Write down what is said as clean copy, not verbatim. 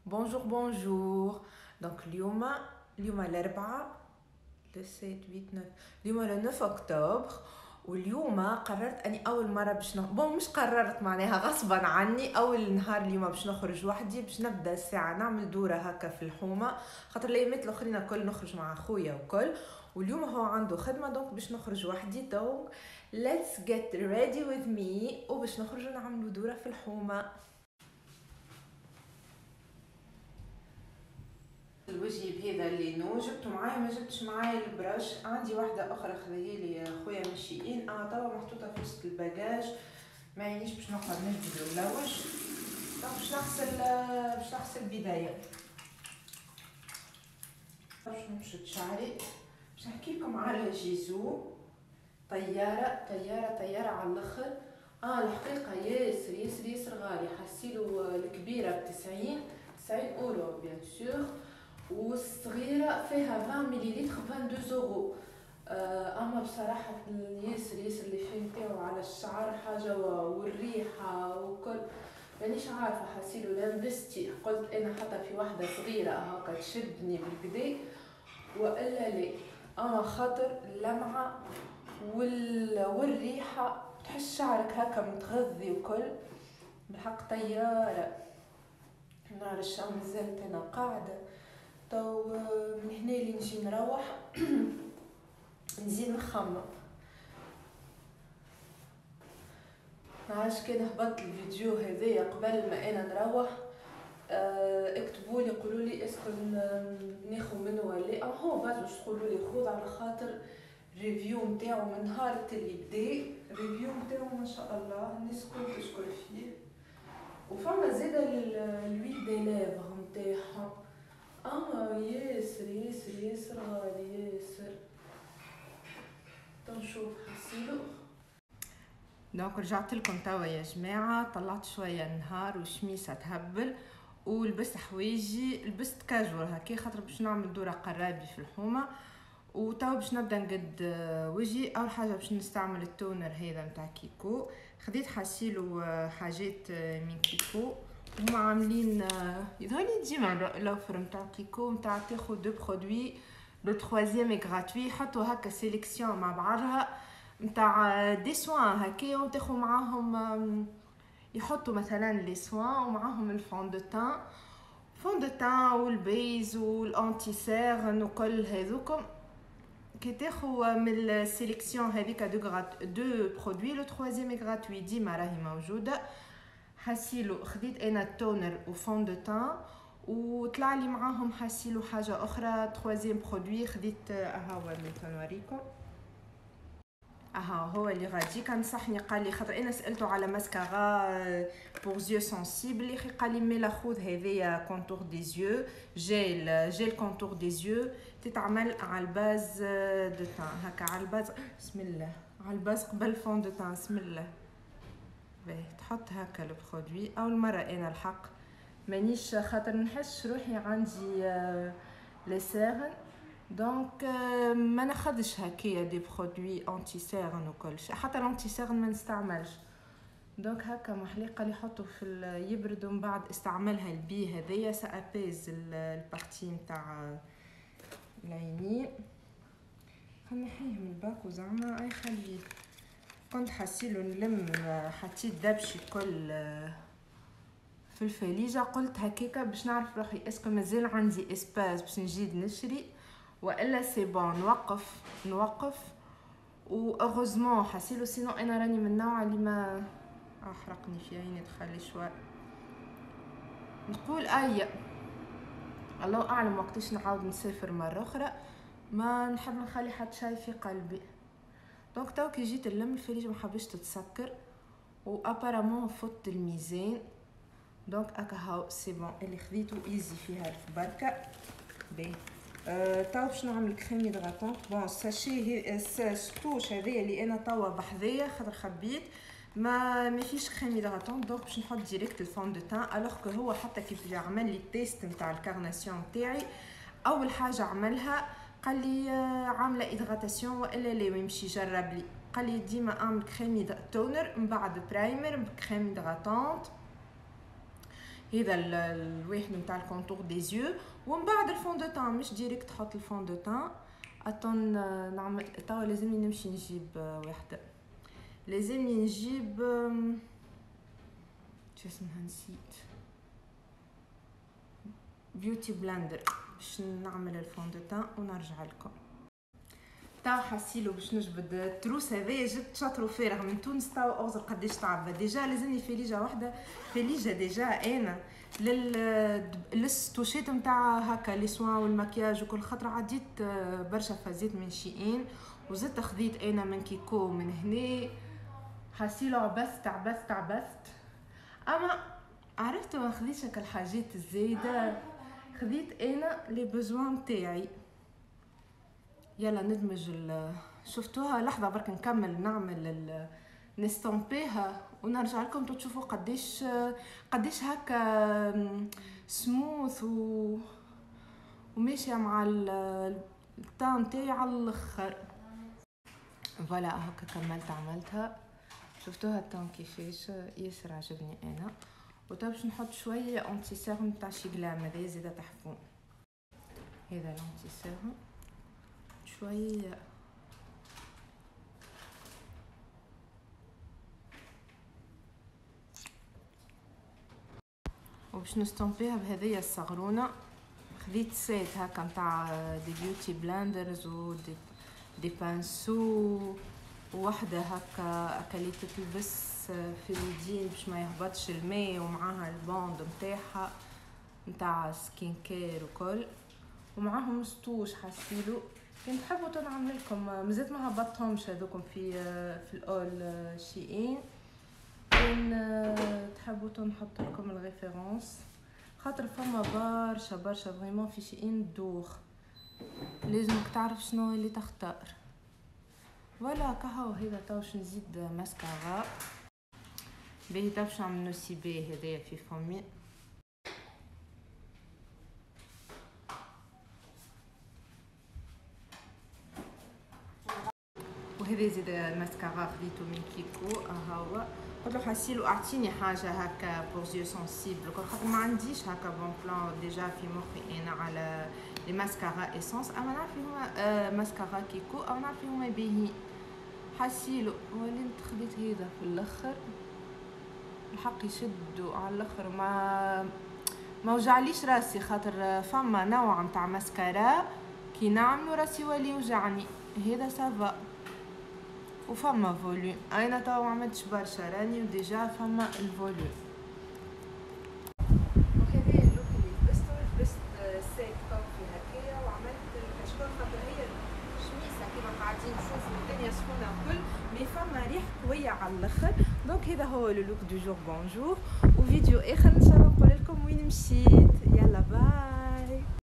بونجور. دونك اليوم الاربعاء لو 7 8 9 اليوم لو 9 اكتوبر. واليوم قررت اني اول مره باش مش قررت، معناها غصبا عني اول نهار اليوم باش نخرج وحدي، باش نبدا الساعه نعمل دوره هكا في الحومه، خاطر الايامات الاخرين الكل نخرج مع خويا وكل، واليوم هو عنده خدمه دونك باش نخرج وحدي. دونك let's get ready with me وباش نخرج نعملوا دوره في الحومه. الوجهي بهذا اللينو جبته معايا، ما جبتش معايا البرش، عندي واحده اخرى خذاها لي خويا من شيئين، توا محطوطه في وسط الباجاج، ما يعنيش باش نقعد نجبد ونلوج. باش نغسل بدايه، باش نمشط شعري، باش نحكي لكم على جيزو. طياره على الاخر. الحقيقه ياسر ياسر ياسر غالي، حسيلو الكبيره ب90 اورو بيان سور، والصغيره فيها 20 مليلتر 22 اورو. اما بصراحه ياسر ياسر اللي فيه نتاعو على الشعر حاجه، والريحه وكل مانيش عارفه، حسيلو لبستي قلت انا حتى في واحده صغيره هكا تشدني بالكدا والا لا. اما خاطر اللمعه والريحه تحس شعرك هكا متغذي وكل، بالحق طياره. نهار الشمس زلت انا قاعده تو من هنا اللي نجي نروح نزيد نخمم. عاش كان هبط الفيديو هذايا قبل ما انا نروح، اكتبوا لي قولوا لي اسكو ناخذ منه ولا هو باش تقولوا لي خذ، على خاطر ريفيو نتاعو من نهار اللي بدا ريفيو نتاعو ما شاء الله الناس الكل تشكر فيه. وفما زاده الويل دي ليفر نتاعها، ياسر ياسر ياسر غالي ياسر. تنشوف حسيلو. دونك رجعت لكم توا يا جماعه، طلعت شويه النهار وشميسه تهبل ولبست حوايجي، لبست كاجوال هكا خاطر باش نعمل دوره قرابي في الحومه. وتوا باش نبدا نقد وجهي. اول حاجه باش نستعمل التونر هذا نتاع كيكو، خديت حاسيلو حاجات من كيكو، هما عاملين يظهرلي ديما الاوفر نتاع كيكو نتاع تاخذ دو برودوي لو تروازيام غراتوي، حطوا هكا سيليكسيون مع بعضها نتاع دي سوان هكا، وتاخذ معاهم يحطوا مثلا لي سوان ومعاهم الفون دو تان والبيز والانتي سيرن وكل هذوكم. كي تاخذ من السيليكسيون هذيك دو برودوي لو تروازيام غراتوي ديما راهي موجوده. حاسيلو خديت انا التونر وفون دو تان، وطلع لي معاهم حاسيلو حاجه اخرى تروازيام برودوي، خديت هو اللي تنوريكم. هو اللي غادي كنصحني، قال لي خاطر انا سالته على ماسكارا بور زيو سنسيبل، يا اخي قال لي ميلا خذ هذايا كونتور دي زيو، جيل كونتور دي زيو، تتعمل على الباز دو تان هكا، على الباز بسم الله، على الباز قبل فون دو تان بسم الله. باهي تحط هكا البرودوي. اول مره انا الحق مانيش خاطر نحس روحي عندي لي سيرن، دونك ما ناخذش هكايا دي برودوي انتي سيرن وكل شيء، حتى الانتي سيرن ما نستعملش. دونك هكا محليقه اللي يحطوا في يبردوا من بعد استعملها البي هذيا سابيز البارتي نتاع العينين. خنحيه من الباكو زعما اي خليه. كنت حاسيلو نلم حطيت دبشي كل في الفليجه، قلت هكاكا باش نعرف روحي اسكو مازال عندي اسباس باش نجيد نشري والا سي بون نوقف. واغوزمون حاسيلو، سينو انا راني من النوع اللي ما احرقني في عيني تخلي شوي نقول الله اعلم وقتاش نعاود نسافر مره اخرى، ما نحب نخلي حد شيء في قلبي. دونك تو كي جيت نلم الفريج ما حبيتش تتسكر، وابارامون فوت الميزان. دونك اكا هاو سي بون اللي خديته ايزي فيها بركه. باهي تو باش نعمل كريم هيدراتون. بون ساشي السطوش هذايا اللي انا توا بحذايا خاطر خبيت ما فيش كريم هيدراتون، دونك باش نحط ديريكت الفون دو تان. الوغ كو هو حتى كيف جا عمل لي التيست نتاع الكارناسيون تاعي، اول حاجه عملها قال لي عامله هيدراتاسيون والا لا يمشي جرب لي، قال لي ديما اعمل كريم تونر من بعد برايمر بكريم هيدراتونت هذا الواحد نتاع الكونتور دي زيو. ومن بعد الفون دو تان مش ديريكت تحط الفون دو تان. اتون نعمل توا لازمني نمشي نجيب واحده، لازمني نجيب شو اسمها نسيت، بيوتي بلندر باش نعمل الفون دو تان ونرجع لكم. تاو حسيلو باش نجبد التروس هذايا جبت شاطرو فيه رغم من تونس. تاو اوزر قداش تعب ديجا، لازمني فيليجه واحده، فيليجه ديجا انا للستوشيت نتاع هكا لي سوان والمكياج وكل خطره عديت برشا فازيت من شيئين، وزدت خذيت انا من كيكو من هنا. حسيلو عبست اما عرفت ما خذيتش هكا الحاجات الزايده، خذيت انا لي بوزوان تاعي. يلا ندمج شفتوها لحظه برك نكمل نعمل نستمبيها ونرجع لكم تشوفوا قديش هكا سموث وماشيه مع التان تاعي على الاخر. فوالا هكا كملت عملتها، شفتوها التان كيفاش ياسر عجبني انا. وتوا باش نحط شويه انتي سيرم تاع شي جلام هذا زياده تحفون. هذا الانتي سيرم شويه وباش نستنبيها بهذيا الصغرونه. خذيت سيت هكا نتاع دي بيوتي بلاندرز و دي بانسو، وواحده هكا اللي تلبس في اليدين باش ما يهبطش الماء، ومعاها البوند نتاعها نتاع سكين كير وكل، ومعاهم ستوش حسيلو. كنت تحبوا تنعمل لكم مازلت ما هبطتهمش هذوكم في الاول شيئين، كان تحبوا نحط لكم الريفيرونس خاطر فما برشا فريمون في شيئين دوغ، لازمك تعرف شنو اللي تختار. فوالا كهو هذا تو باش نزيد ماسكارا باهي. تو باش نعمل نوسيبي هذايا في فمي. وهذا زيد الماسكارا خديته من كيكو. هو قلت له حسيلو اعطيني حاجه هكا بور زيو سونسيبل، كل خاطر ما عنديش هكا بون بلان ديجا في مخي انا على لي ماسكارا اسونس، اما نعرف هما ماسكارا كيكو او نعرف هما باهي. حسيلو وليت خديت هذا في الاخر الحق يشدوا على الاخر، ما وجعليش راسي خاطر فما نوع نتاع ماسكارا كي نعملو راسي ولي يوجعني، هذا سافا وفما فوليوم. انا تو عملتش برشا راني وديجا فما الفوليوم. وهذا اللوك اللي لبست ساك طوفي هكايا وعملت الكشكول خاطر هي شميسه كيما قاعدين نشوفوا الدنيا سخونه الكل، مي فما ريح قويه على الاخر. دونك هذا هو لو لوك دو جور. بونجور، وفيديو اخر ان شاء الله نقول لكم وين مشيت. يلا باي.